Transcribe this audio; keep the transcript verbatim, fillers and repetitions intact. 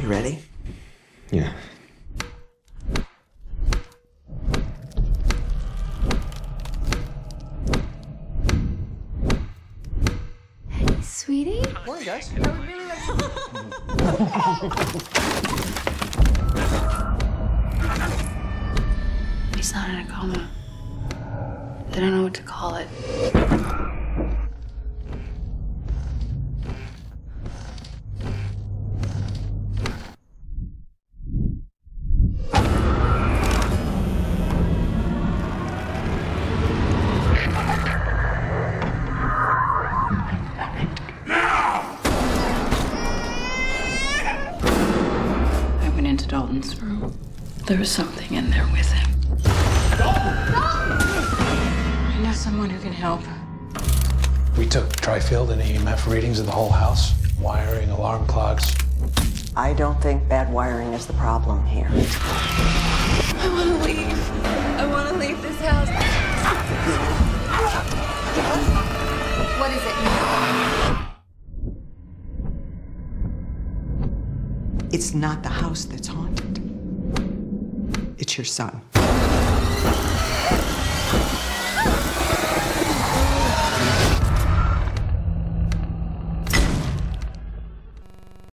You ready? Yeah. Hey, sweetie. Morning, guys. I would really like to... He's not in a coma. They don't know what to call it. I went into Dalton's room. There was something in there with him. I know someone who can help. We took tri-field and E M F readings of the whole house. Wiring, alarm clocks. I don't think bad wiring is the problem here. I want to leave. I want to leave this house. What is it? It's not the house that's haunted. It's your son.